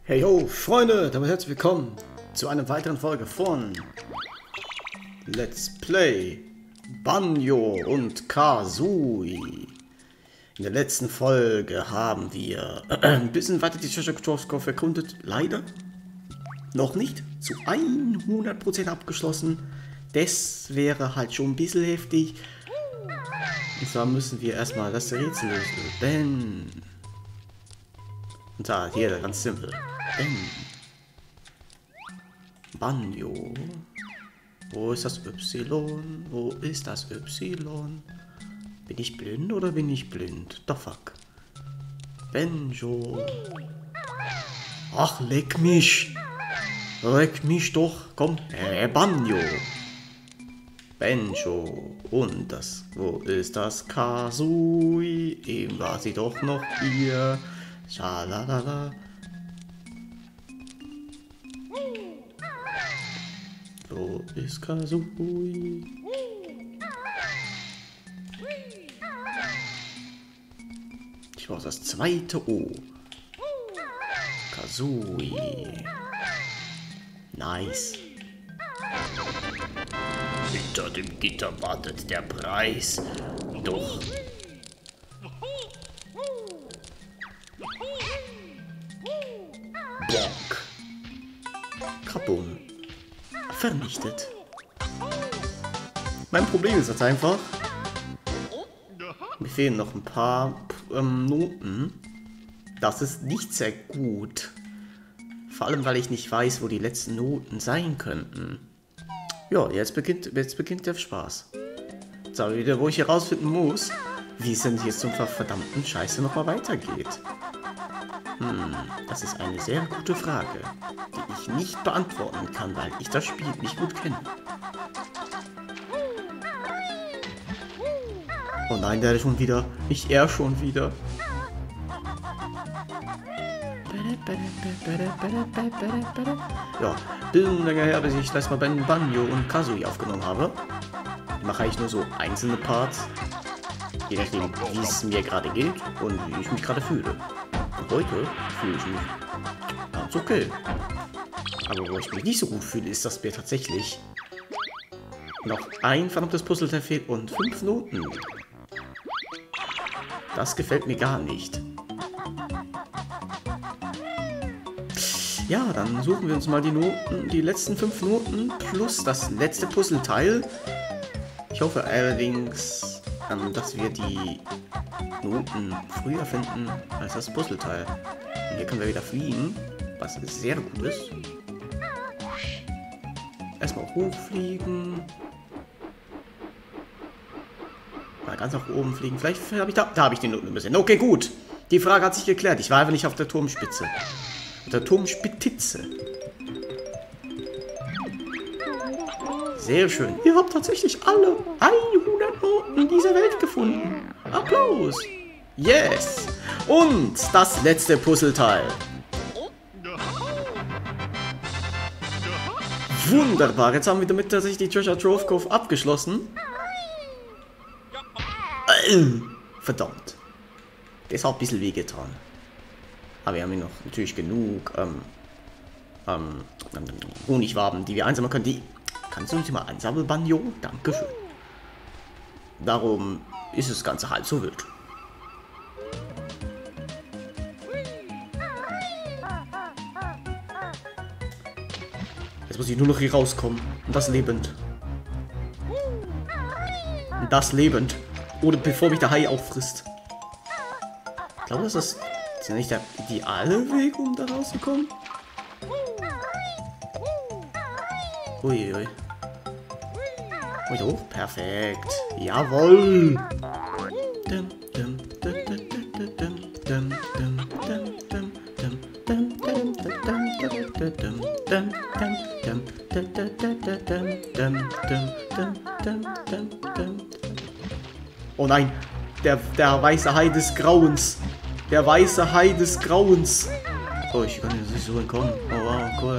Hey ho, Freunde, damit herzlich willkommen zu einer weiteren Folge von Let's Play Banjo und Kazooie. In der letzten Folge haben wir ein bisschen weiter die Treasure Trove erkundet. Leider noch nicht zu 100% abgeschlossen. Das wäre halt schon ein bisschen heftig. Und zwar müssen wir erstmal das Rätsel lösen. Ben. Und da, hier, ganz simpel. Ben. Banjo. Wo ist das Y? Wo ist das Y? Bin ich blind oder bin ich blind? The fuck. Banjo. Ach, leck mich. Leck mich doch. Komm. Banjo. Banjo. Und das. Wo ist das Kazooie? Eben war sie doch noch hier. Schalalala. Wo ist Kazooie? Ich brauche das zweite O. Kazooie. Nice. Hinter dem Gitter wartet der Preis. Doch. Bonk. Kabum. Vernichtet. Mein Problem ist jetzt einfach, mir fehlen noch ein paar Noten. Das ist nicht sehr gut. Vor allem, weil ich nicht weiß, wo die letzten Noten sein könnten. Ja, jetzt beginnt der Spaß. So, wieder, wo ich herausfinden muss, wie es denn hier zum verdammten Scheiße nochmal weitergeht. Das ist eine sehr gute Frage, die ich nicht beantworten kann, weil ich das Spiel nicht gut kenne. Oh nein, der schon wieder. Er schon wieder. Ja, bisschen länger her, bis ich das mal bei Banjo und Kazooie aufgenommen habe. Ich mache eigentlich nur so einzelne Parts, je nachdem, wie es mir gerade geht und wie ich mich gerade fühle. Und heute fühle ich mich ganz okay. Aber wo ich mich nicht so gut fühle, ist, dass mir tatsächlich noch ein verdammtes Puzzleteil fehlt und 5 Noten. Das gefällt mir gar nicht. Ja, dann suchen wir uns mal die Noten, die letzten 5 Noten plus das letzte Puzzleteil. Ich hoffe allerdings, dass wir die Noten früher finden als das Puzzleteil. Und hier können wir wieder fliegen, was sehr gut ist. Erstmal hochfliegen. Mal ganz nach oben fliegen. Vielleicht habe ich da habe ich die Noten ein bisschen. Okay, gut. Die Frage hat sich geklärt. Ich war einfach nicht auf der Turmspitze. Auf der Turmspitze. Sehr schön. Ihr habt tatsächlich alle 100 Noten dieser Welt gefunden. Applaus. Yes. Und das letzte Puzzleteil. Wunderbar. Jetzt haben wir damit tatsächlich die Treasure Trove Cove abgeschlossen. Verdammt. Das hat ein bisschen wehgetan. Aber wir haben hier noch natürlich genug Honigwaben, die wir einsammeln können. Kannst du nicht mal einsammeln, Banjo? Dankeschön. Darum ist das Ganze halt so wild. Jetzt muss ich nur noch hier rauskommen. Und das lebend. Und das lebend. Oder bevor mich der Hai auffrisst. Ich glaube, das ist ja nicht der ideale Weg, um da rauszukommen. Uiui. Und hoch. Perfekt. Jawohl. Oh nein. Der weiße Hai des Grauens. Der weiße Hai des Grauens. Oh, ich kann jetzt nicht so entkommen. Oh wow, cool.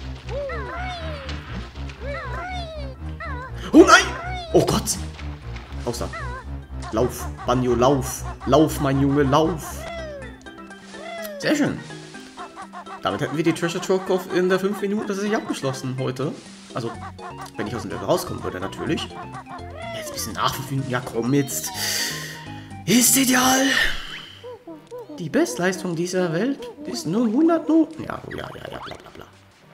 Oh nein! Oh Gott! Raus da. Lauf, Banjo, lauf. Lauf, mein Junge, lauf. Sehr schön. Damit hätten wir die Treasure Trove in der 5 Minuten tatsächlich abgeschlossen heute. Also, wenn ich aus dem Level rauskommen würde, natürlich. Jetzt ein bisschen nach 5 Minuten. Ja, komm, jetzt. Ist ideal. Die Bestleistung dieser Welt ist nur 100 Noten. Ja, ja, ja, ja, bla, bla, bla.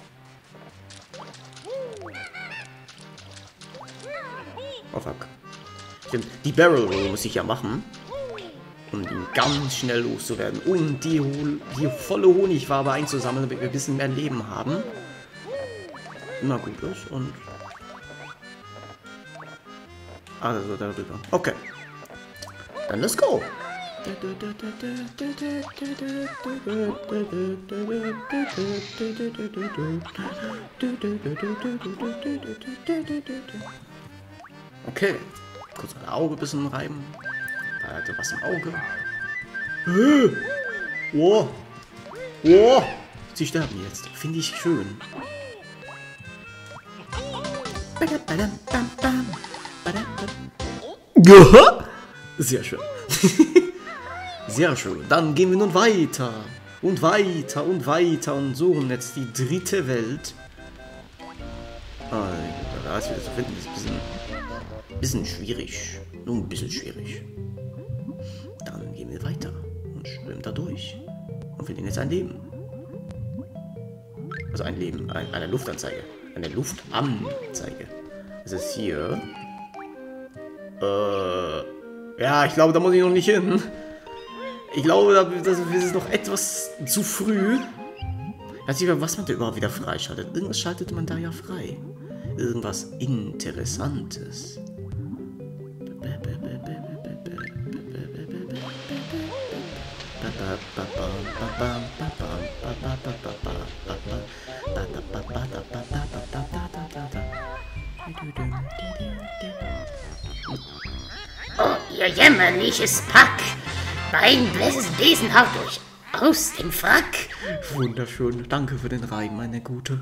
Oh, fuck. Stimmt, die Barrel Roll muss ich ja machen. Um ihn ganz schnell loszuwerden. Und die volle Honigwabe einzusammeln, damit wir ein bisschen mehr Leben haben. Immer gut ist und... Also darüber. Okay. Dann let's go. Okay. Kurz mein Auge ein bisschen reiben. Da hatte was im Auge. Oh. Oh. Sie sterben jetzt. Finde ich schön. Sehr schön. Sehr schön. Dann gehen wir nun weiter. Und weiter und weiter und suchen jetzt die dritte Welt. Da ist wieder zu finden. Das ist ein bisschen schwierig. Nur ein bisschen schwierig. Dann gehen wir weiter und schwimmen da durch. Und verlieren jetzt ein Leben. Also ein Leben, eine Luftanzeige. Eine Luftanzeige. Das ist hier. Ja, ich glaube, da muss ich noch nicht hin. Ich glaube, das ist noch etwas zu früh. Weiß nicht, was man da überhaupt wieder freischaltet. Irgendwas schaltet man da ja frei. Irgendwas Interessantes. Oh, ihr jämmerliches Pack! Mein Besen haut euch aus dem Frack! Wunderschön. Danke für den Reim, meine Gute.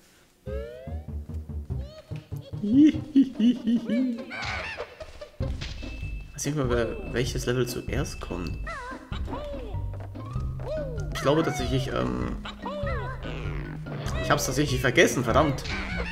Ich weiß nicht mal, welches Level zuerst kommt. Ich glaube tatsächlich, ich hab's tatsächlich vergessen, verdammt.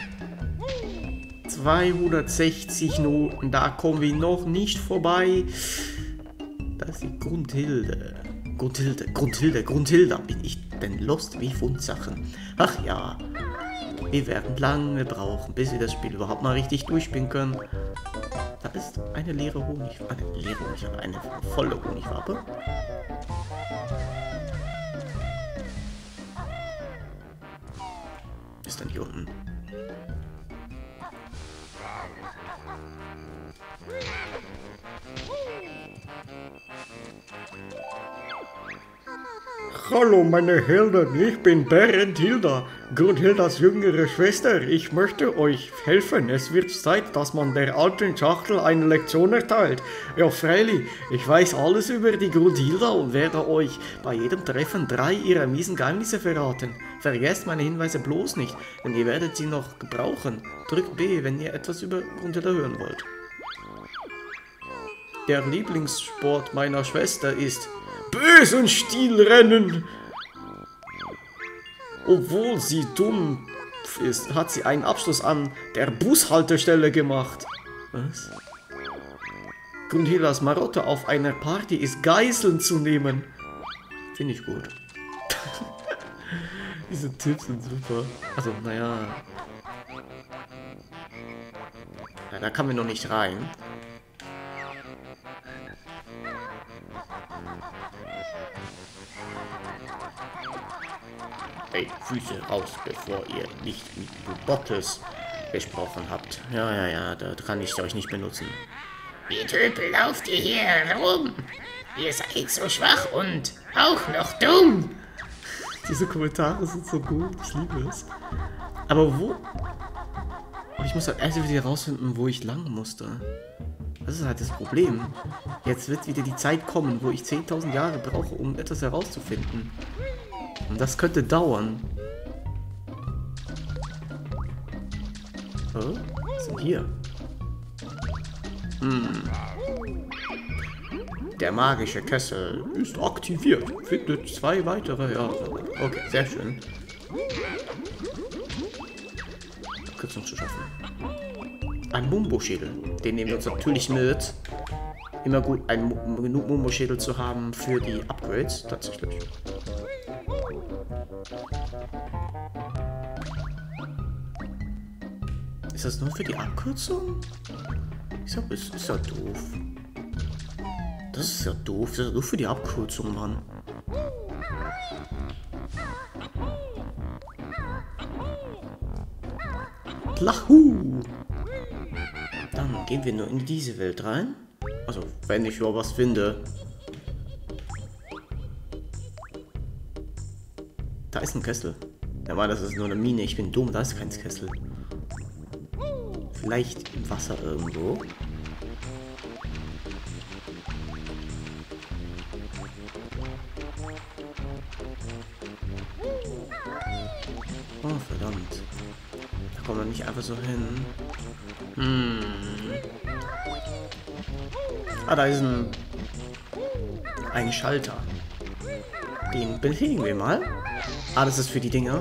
260 Noten, da kommen wir noch nicht vorbei. Das ist die Grundhilde. Grundhilde. Bin ich denn lost wie Fundsachen? Ach ja. Wir werden lange brauchen, bis wir das Spiel überhaupt mal richtig durchspielen können. Da ist eine leere Honigwabe. Eine volle Honigwabe. Ist dann hier unten. Hallo meine Helden, ich bin Berendhilda, Grundhildas jüngere Schwester. Ich möchte euch helfen. Es wird Zeit, dass man der alten Schachtel eine Lektion erteilt. Ja, freilich, ich weiß alles über die Grundhilda und werde euch bei jedem Treffen 3 ihrer miesen Geheimnisse verraten. Vergesst meine Hinweise bloß nicht, denn ihr werdet sie noch gebrauchen. Drückt B, wenn ihr etwas über Grundhilda hören wollt. Der Lieblingssport meiner Schwester ist Bösenstilrennen. Obwohl sie dumm ist, hat sie einen Abschluss an der Bushaltestelle gemacht. Was? Grundhildas Marotte auf einer Party ist Geiseln zu nehmen. Finde ich gut. Diese Tipps sind super. Also, naja. Ja, da kann man noch nicht rein. Hey, Füße raus, bevor ihr nicht mit Bottes gesprochen habt. Ja, da kann ich euch nicht benutzen. Wie Tüpel lauft ihr hier herum? Ihr seid so schwach und auch noch dumm. Diese Kommentare sind so gut, ich liebe es. Aber wo? Oh, ich muss halt erst wieder herausfinden, wo ich lang musste. Das ist halt das Problem. Jetzt wird wieder die Zeit kommen, wo ich 10.000 Jahre brauche, um etwas herauszufinden. Und das könnte dauern. Oh, was ist denn hier? Der magische Kessel ist aktiviert. Findet 2 weitere. Ja, okay, sehr schön. Kürzung zu schaffen. Ein Mumbo-Schädel. Den nehmen wir uns natürlich mit. Immer gut, genug Mumbo-Schädel zu haben für die Upgrades, tatsächlich. Ist das nur für die Abkürzung? Ich glaube, es ist ja doof. Das ist ja doof. Das ist ja nur für die Abkürzung, Mann. Lahu! Dann gehen wir nur in diese Welt rein. Also, wenn ich überhaupt was finde. Da ist ein Kessel. Ja, Mann, das ist nur eine Mine. Ich bin dumm. Da ist kein Kessel. Vielleicht im Wasser irgendwo. Oh, verdammt. Da kommt man nicht einfach so hin. Ah, da ist ein Schalter. Den befehligen wir mal. Ah, das ist für die Dinger.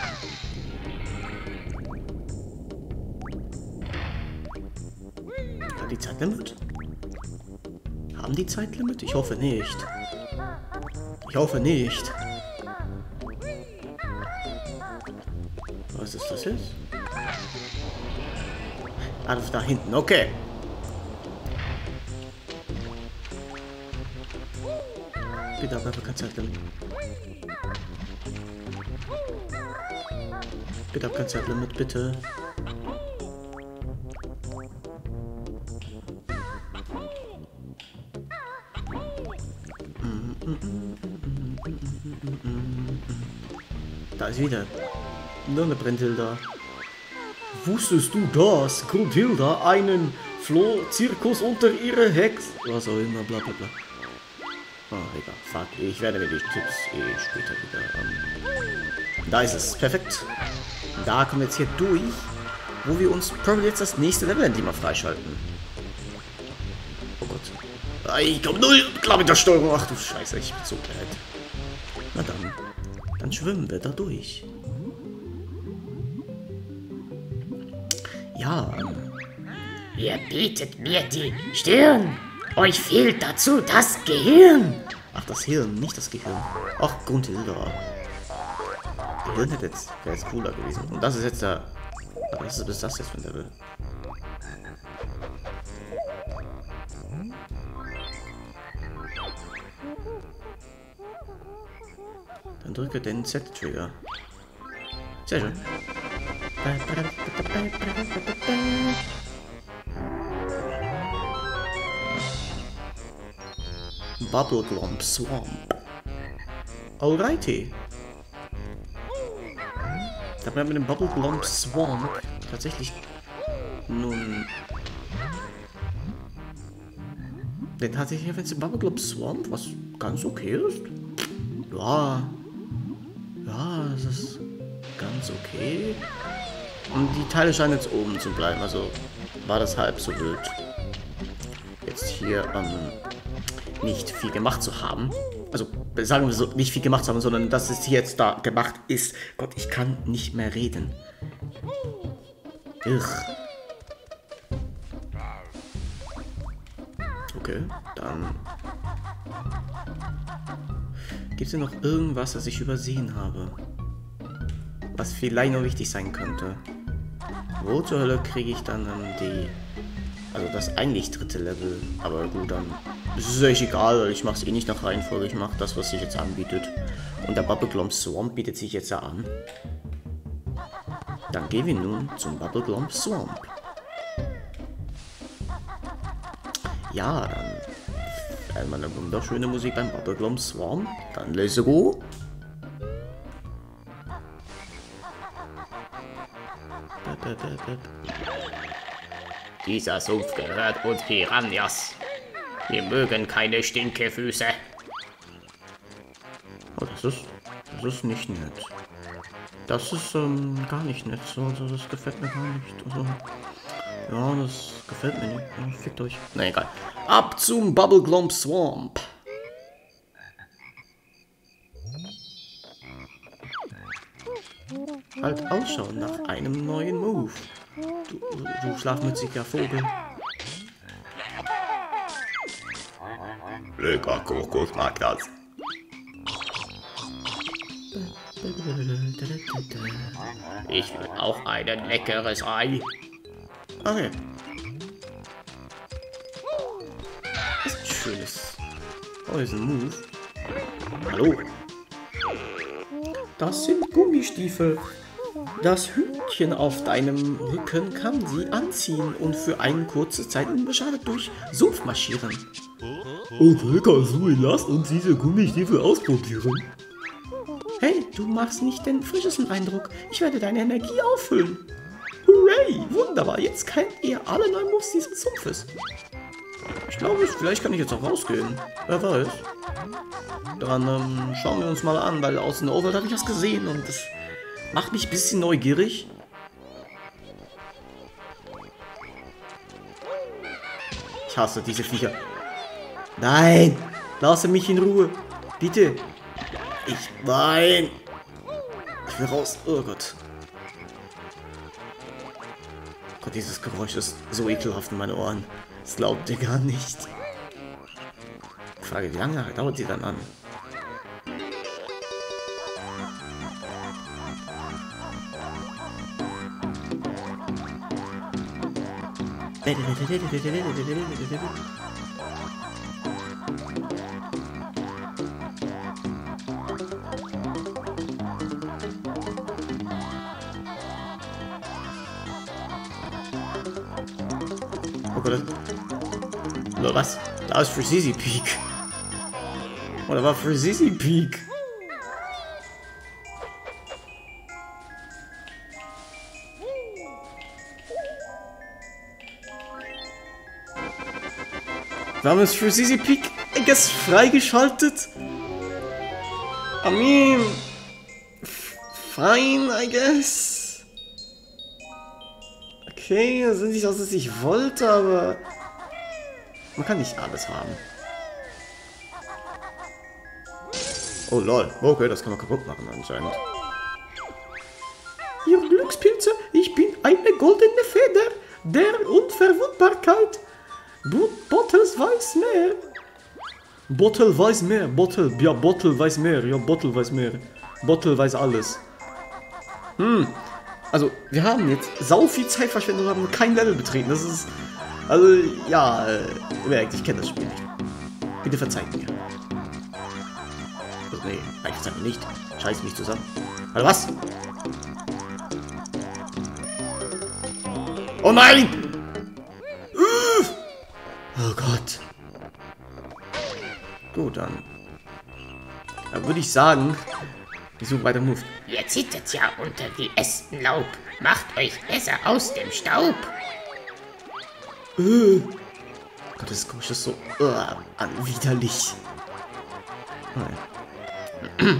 Hat die Zeitlimit? Haben die Zeitlimit? Ich hoffe nicht. Ich hoffe nicht. Was ist das jetzt? Ah, das ist da hinten. Okay. Bitte, aber kein Zeitlimit. Bitte, kein Zeitlimit, bitte. Da ist wieder nur eine Brennhilda. Wusstest du, dass Grundhilda einen Flohzirkus unter ihre Hex... Was auch immer, bla bla bla. Oh, egal. Fuck. Ich werde mir die Tipps später wieder... Da ist es. Perfekt. Da kommen wir jetzt hier durch, wo wir uns probably jetzt das nächste Level endlich mal freischalten. Oh Gott. Ich komme null klar mit der Steuerung. Ach du Scheiße, ich bin so blöd. Na dann. Dann schwimmen wir da durch. Ja. Ihr bietet mir die Stirn. Euch fehlt dazu das Gehirn. Ach, das Hirn, nicht das Gehirn. Ach, Grundhilda. Gehirn wäre jetzt cooler gewesen. Und das ist jetzt der... Was ist das jetzt für ein Level? Dann drücke den Z-Trigger. Sehr schön. Bubble Glomp Swamp. Alrighty. Da haben wir mit dem Bubble Glomp Swamp tatsächlich nun... Den tatsächlich jetzt den Bubble Glomp Swamp, was ganz okay ist. Ja. Ja, das ist ganz okay. Und die Teile scheinen jetzt oben zu bleiben, also war das halb so wild. Jetzt hier nicht viel gemacht zu haben. Also sagen wir so, nicht viel gemacht zu haben, sondern dass es jetzt da gemacht ist. Gott, ich kann nicht mehr reden. Irr. Okay, dann... Gibt es denn noch irgendwas, das ich übersehen habe? Was vielleicht noch wichtig sein könnte. Wo zur Hölle kriege ich dann die... Also das eigentlich dritte Level. Aber gut, dann ist es euch egal, weil ich mache es eh nicht nach Reihenfolge. Ich mache das, was sich jetzt anbietet. Und der Bubble Glomp Swamp bietet sich jetzt ja an. Dann gehen wir nun zum Bubble Glomp Swamp. Ja, dann einmal eine wunderschöne Musik beim Bubble Glomp Swamp. Dann let's go. Dieser Sumpf gehört uns Piranhas. Wir mögen keine Stinkefüße. Oh, das ist nicht nett. Das ist gar nicht nett. So, also das gefällt mir gar nicht. Also, Ja, das gefällt mir nicht. Ja, fickt euch. Na egal. Ab zum Bubbleglump Swamp. Halt Ausschau nach einem neuen Move. Du schlafmütziger Vogel. Lecker Kokos mag das. Ich will auch ein leckeres Ei. Okay. Das ist ein schönes. Oh, ist ein Move. Hallo. Das sind Gummistiefel. Das Hütchen auf deinem Rücken kann sie anziehen und für eine kurze Zeit unbeschadet durch Sumpf marschieren. Okay, Kasui, lass uns diese Gummistiefel ausprobieren. Hey, du machst nicht den frischesten Eindruck. Ich werde deine Energie auffüllen. Hooray, wunderbar. Jetzt kennt ihr alle neuen Moves dieses Sumpfes. Ich glaube, vielleicht kann ich jetzt auch rausgehen. Wer weiß. Dann schauen wir uns mal an, weil aus dem Overworld habe ich was gesehen und das macht mich ein bisschen neugierig. Ich hasse diese Viecher. Nein! Lasse mich in Ruhe. Bitte. Nein! Ich will raus. Oh Gott. Gott, dieses Geräusch ist so ekelhaft in meine Ohren. Das glaubt ihr gar nicht. Ich frage, wie lange dauert sie dann an? Oh Gott. Oder was? Da ist Frizzy Peak. Oder war Frizzy Peak? Warum ist Frizzy Peak, I guess, freigeschaltet? I mean, fine, I guess. Okay, das ist nicht das, was ich wollte, aber man kann nicht alles haben. Oh lol, okay, das kann man kaputt machen anscheinend. Ihr Glückspilze, ich bin eine goldene Feder der Unverwundbarkeit. Bottles weiß mehr. Bottle weiß mehr, Bottle, ja, Bottle weiß mehr, ja, Bottle weiß mehr. Bottle weiß alles. Also, wir haben jetzt sau viel Zeit verschwendet und haben kein Level betreten. Das ist, also, ja, merkt, ich kenne das Spiel nicht. Bitte verzeiht mir. Also, nee, eigentlich verzeiht mir nicht. Scheiß mich zusammen. Also, was? Oh nein! Oh Gott. Gut, dann würde ich sagen, ich suche weiter Move. Ihr zittert ja unter die Espenlaub. Macht euch besser aus dem Staub. Gott, das Geräusch ist so widerlich. Nein.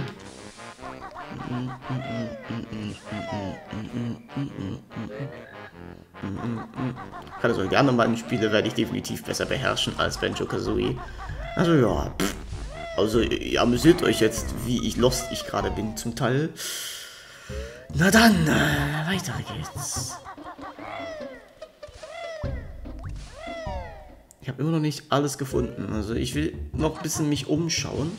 Keine Sorge, die anderen beiden Spiele werde ich definitiv besser beherrschen als Banjo-Kazooie. Also ja, also ihr amüsiert euch jetzt, wie lost ich gerade bin zum Teil. Na dann, weiter geht's. Ich habe immer noch nicht alles gefunden. Also ich will noch ein bisschen mich umschauen.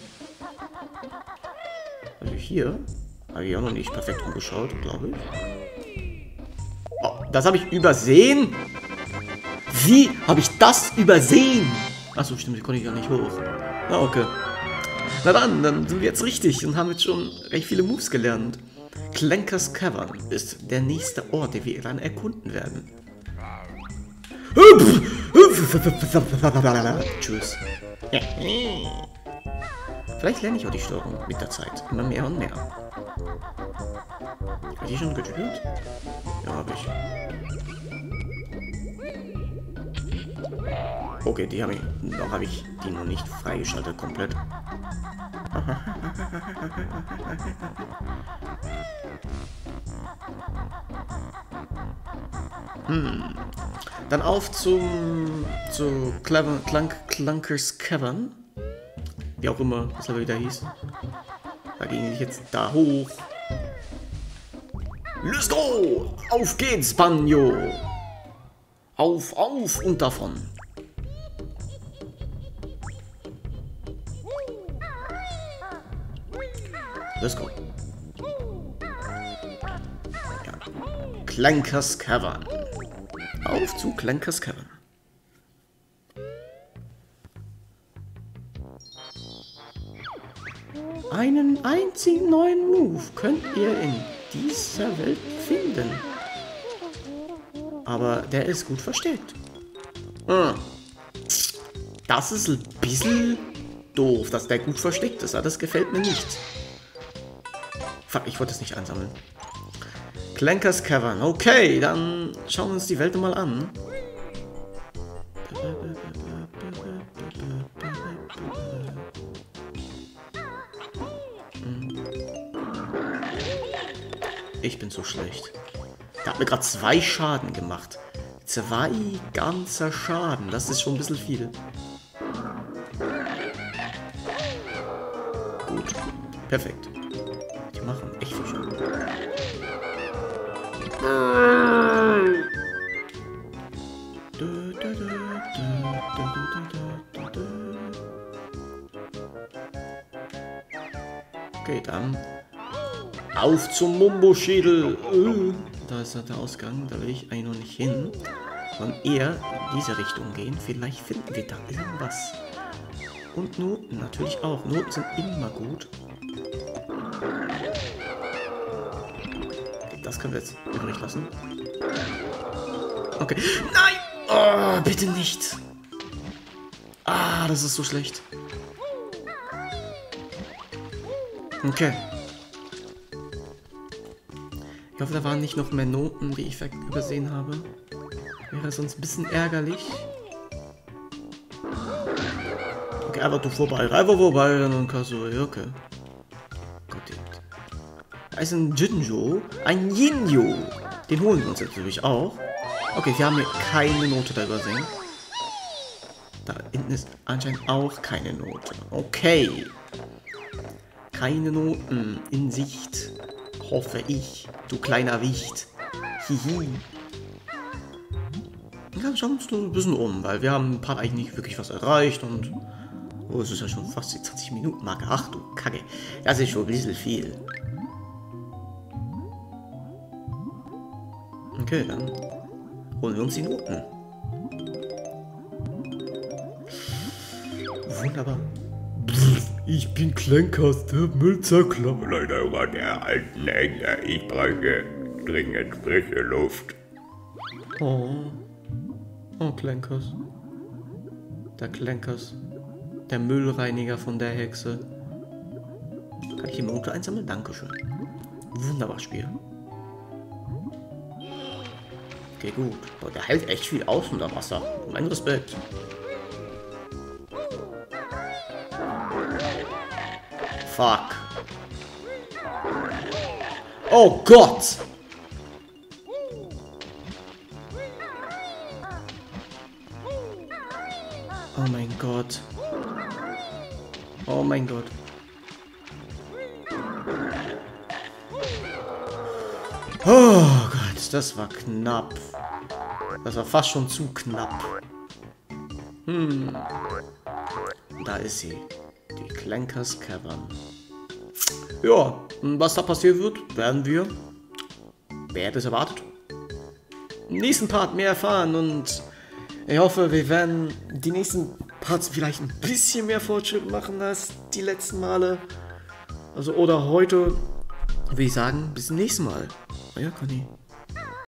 Also hier habe ich auch noch nicht perfekt umgeschaut, glaube ich. Oh, das habe ich übersehen. Wie habe ich das übersehen? Achso, stimmt, die konnte ich gar nicht hoch. Na, okay. Na dann sind wir jetzt richtig und haben jetzt schon recht viele Moves gelernt. Clankers Cavern ist der nächste Ort, den wir dann erkunden werden. Tschüss. Vielleicht lerne ich auch die Steuerung mit der Zeit. Immer mehr und mehr. Habe ich die schon gespielt? Ja, habe ich. Okay, die habe ich die noch nicht freigeschaltet komplett. Dann auf zu Clunkers Cavern. Wie auch immer, was er wieder hieß. Da ging ich jetzt da hoch. Let's go! Auf geht's, Banjo! Auf und davon. Let's go. Ja. Clunkers Cavern. Auf zu Clunkers Cavern. Einen einzigen neuen Move könnt ihr in dieser Welt finden. Aber der ist gut versteckt. Das ist ein bisschen doof, dass der gut versteckt ist. Das gefällt mir nicht. Fuck, ich wollte es nicht einsammeln. Clunkers Cavern. Okay, dann schauen wir uns die Welt mal an. Ich bin so schlecht. Der hat mir gerade 2 Schaden gemacht. 2 ganzer Schaden. Das ist schon ein bisschen viel. Gut. Perfekt. Die machen echt viel Schaden. Okay, dann auf zum Mumbo-Schädel. Da ist der Ausgang, da will ich eigentlich noch nicht hin. Sondern eher in diese Richtung gehen. Vielleicht finden wir da irgendwas. Und Noten natürlich auch. Noten sind immer gut. Okay, das können wir jetzt übrig lassen. Okay. Nein! Oh, bitte nicht! Ah, das ist so schlecht. Okay. Ich hoffe, da waren nicht noch mehr Noten, die ich übersehen habe. Wäre sonst ein bisschen ärgerlich. Okay, einfach vorbei, dann Kasui, okay. Gut, da ist ein Jinjo, ein Jinjo. Den holen wir uns natürlich auch. Okay, wir haben hier keine Note da übersehen. Da hinten ist anscheinend auch keine Note. Okay. Keine Noten in Sicht. Hoffe ich. Du kleiner Wicht. Hihi. Ja, schauen wir uns nur ein bisschen um, weil wir haben ein paar eigentlich nicht wirklich was erreicht und... Oh, es ist ja schon fast die 20 Minuten Marke. Ach du Kacke. Das ist schon ein bisschen viel. Okay, dann holen wir uns die Noten. Wunderbar. Ich bin Clunkers, der Müllzerklopper der alten Hänge. Ich brauche dringend frische Luft. Oh. Oh, Clunkers. Der Clunkers. Der Müllreiniger von der Hexe. Kann ich die Note einsammeln? Dankeschön. Wunderbar Spiel. Okay, gut. Boah, der hält echt viel aus unter Wasser. Mein Respekt. Fuck. Oh Gott! Oh mein Gott. Oh mein Gott. Oh Gott, das war knapp. Das war fast schon zu knapp. Da ist sie. Die Clunkers Cavern. Ja, was da passieren wird, werden wir, wer hätte es erwartet, im nächsten Part mehr erfahren und ich hoffe, wir werden die nächsten Parts vielleicht ein bisschen mehr Fortschritt machen als die letzten Male. Also, oder heute, würde ich sagen, bis zum nächsten Mal. Euer Conny.